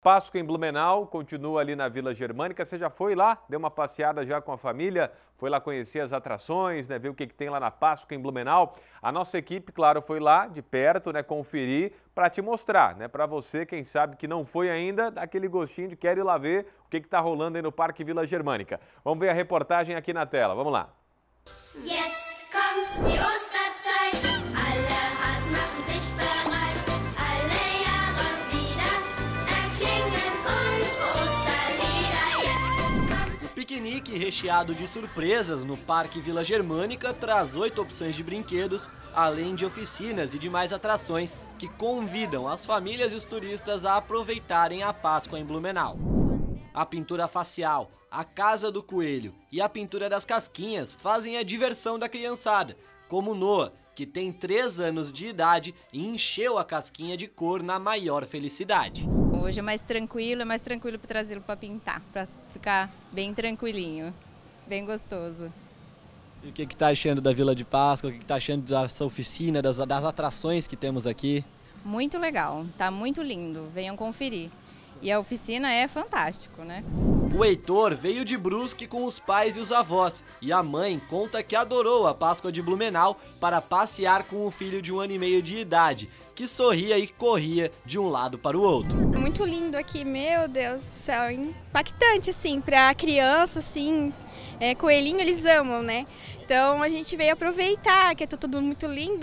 Páscoa em Blumenau continua ali na Vila Germânica. Você já foi lá? Deu uma passeada já com a família? Foi lá conhecer as atrações, né? Ver o que tem lá na Páscoa em Blumenau? A nossa equipe, claro, foi lá de perto, né? Conferir para te mostrar, né? Para você, quem sabe que não foi ainda, dá aquele gostinho de quero ir lá ver o que está rolando aí no Parque Vila Germânica. Vamos ver a reportagem aqui na tela. Vamos lá. Jetzt kommt die Osterzeit, alle Hasen machen sich bereit, alle Jahre wieder erklingen unsere Osterlieder. Jetzt kommt... O piquenique recheado de surpresas no Parque Vila Germânica traz 8 opções de brinquedos, além de oficinas e demais atrações que convidam as famílias e os turistas a aproveitarem a Páscoa em Blumenau. A pintura facial, a Casa do Coelho e a pintura das casquinhas fazem a diversão da criançada, como Noah, que tem 3 anos de idade e encheu a casquinha de cor na maior felicidade. Hoje é mais tranquilo para trazê-lo para pintar, para ficar bem tranquilinho, bem gostoso. E o que está achando da Vila de Páscoa? O que está achando dessa oficina, das atrações que temos aqui? Muito legal, tá muito lindo, venham conferir. E a oficina é fantástico, né? O Heitor veio de Brusque com os pais e os avós, e a mãe conta que adorou a Páscoa de Blumenau para passear com o filho de 1 ano e meio de idade, que sorria e corria de um lado para o outro. Muito lindo aqui, meu Deus do céu, impactante assim, para criança, assim, coelhinho eles amam, né? Então a gente veio aproveitar, que é tudo muito lindo.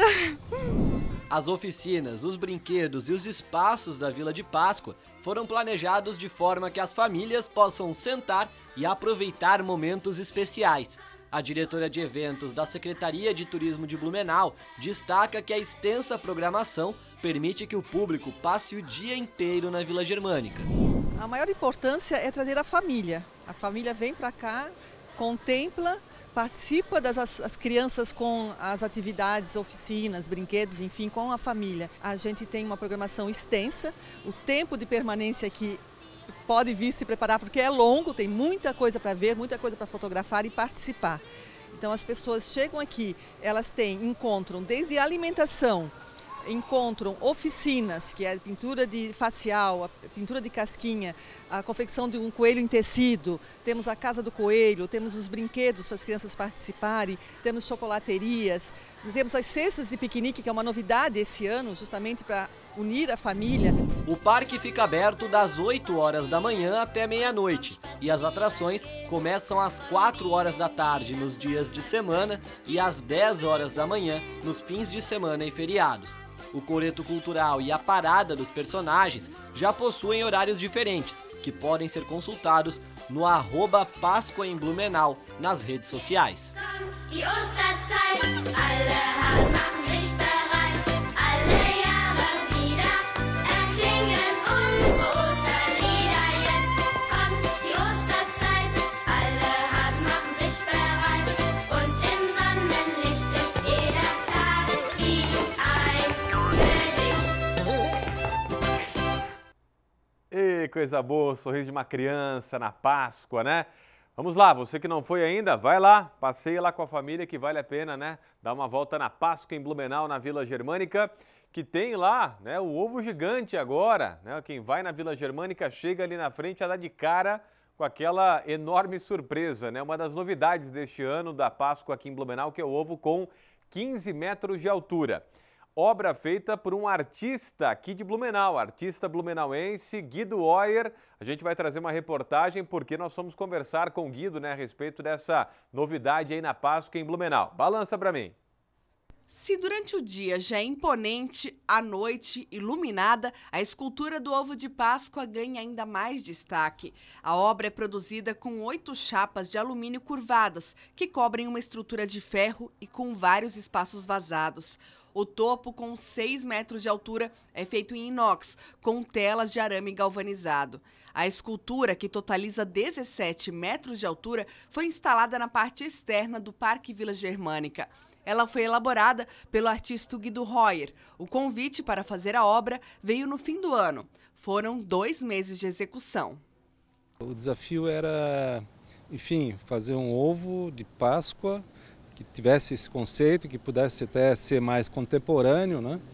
As oficinas, os brinquedos e os espaços da Vila de Páscoa foram planejados de forma que as famílias possam sentar e aproveitar momentos especiais. A diretora de eventos da Secretaria de Turismo de Blumenau destaca que a extensa programação permite que o público passe o dia inteiro na Vila Germânica. A maior importância é trazer a família. A família vem para cá, contempla, participa as crianças com as atividades, oficinas, brinquedos, enfim, com a família. A gente tem uma programação extensa, o tempo de permanência aqui pode vir se preparar porque é longo, tem muita coisa para ver, muita coisa para fotografar e participar. Então as pessoas chegam aqui, elas encontram desde a alimentação, encontram oficinas, que é a pintura de facial, a pintura de casquinha, a confecção de um coelho em tecido, temos a Casa do Coelho, temos os brinquedos para as crianças participarem, temos chocolaterias, temos as cestas de piquenique, que é uma novidade esse ano, justamente para unir a família. O parque fica aberto das 8 horas da manhã até meia-noite e as atrações começam às 4 horas da tarde nos dias de semana e às 10 horas da manhã nos fins de semana e feriados. O coreto cultural e a parada dos personagens já possuem horários diferentes, que podem ser consultados no @Páscoa em Blumenau nas redes sociais. Die Osterzeit, alle Hasen machen sich bereit, alle Jahre wieder erklingen unsere Osterlieder. Jetzt kommt die Osterzeit, alle Hasen machen sich bereit und im Sonnenlicht ist jeder Tag wie ein Gedicht. Ei, coisa boa, sorriso de uma criança na Páscoa, né? Vamos lá, você que não foi ainda, vai lá, passeia lá com a família que vale a pena, né? Dá uma volta na Páscoa em Blumenau, na Vila Germânica, que tem lá, né, o ovo gigante agora, né? Quem vai na Vila Germânica chega ali na frente a dar de cara com aquela enorme surpresa, né? Uma das novidades deste ano da Páscoa aqui em Blumenau, que é o ovo com 15 metros de altura. Obra feita por um artista aqui de Blumenau, artista blumenauense, Guido Oyer. A gente vai trazer uma reportagem porque nós fomos conversar com o Guido, né, a respeito dessa novidade aí na Páscoa em Blumenau. Balança para mim. Se durante o dia já é imponente, à noite, iluminada, a escultura do ovo de Páscoa ganha ainda mais destaque. A obra é produzida com 8 chapas de alumínio curvadas, que cobrem uma estrutura de ferro e com vários espaços vazados. O topo, com 6 metros de altura, é feito em inox, com telas de arame galvanizado. A escultura, que totaliza 17 metros de altura, foi instalada na parte externa do Parque Vila Germânica. Ela foi elaborada pelo artista Guido Oyer. O convite para fazer a obra veio no fim do ano. Foram 2 meses de execução. O desafio era, enfim, fazer um ovo de Páscoa que tivesse esse conceito, que pudesse até ser mais contemporâneo, né?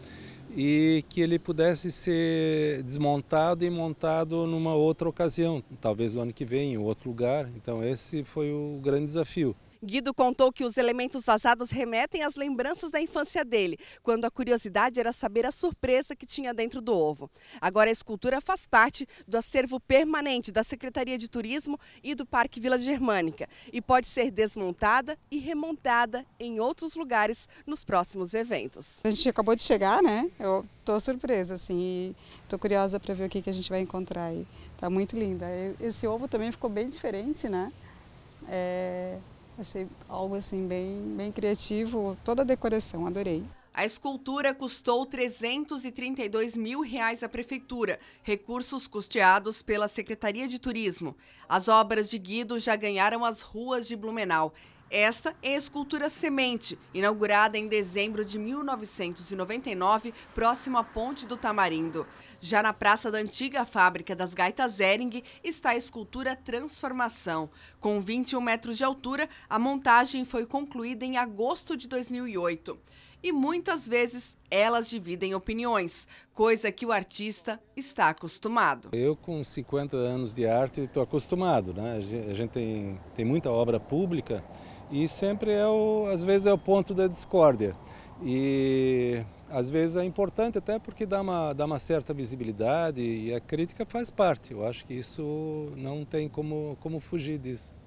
e que ele pudesse ser desmontado e montado numa outra ocasião, talvez no ano que vem, em outro lugar. Então esse foi o grande desafio. Guido contou que os elementos vazados remetem às lembranças da infância dele, quando a curiosidade era saber a surpresa que tinha dentro do ovo. Agora a escultura faz parte do acervo permanente da Secretaria de Turismo e do Parque Vila Germânica e pode ser desmontada e remontada em outros lugares nos próximos eventos. A gente acabou de chegar, né? Eu estou surpresa, assim, e estou curiosa para ver o que a gente vai encontrar aí. Tá muito linda. Esse ovo também ficou bem diferente, né? Achei algo assim bem criativo, toda a decoração, adorei. A escultura custou R$ 332 mil à prefeitura, recursos custeados pela Secretaria de Turismo. As obras de Guido já ganharam as ruas de Blumenau. Esta é a escultura Semente, inaugurada em dezembro de 1999, próximo à Ponte do Tamarindo. Já na praça da antiga fábrica das Gaitas Hering está a escultura Transformação. Com 21 metros de altura, a montagem foi concluída em agosto de 2008. E muitas vezes elas dividem opiniões, coisa que o artista está acostumado. Eu com 50 anos de arte estou acostumado, né? A gente tem muita obra pública e sempre às vezes é o ponto da discórdia. E às vezes é importante até porque dá uma certa visibilidade e a crítica faz parte. Eu acho que isso não tem como fugir disso.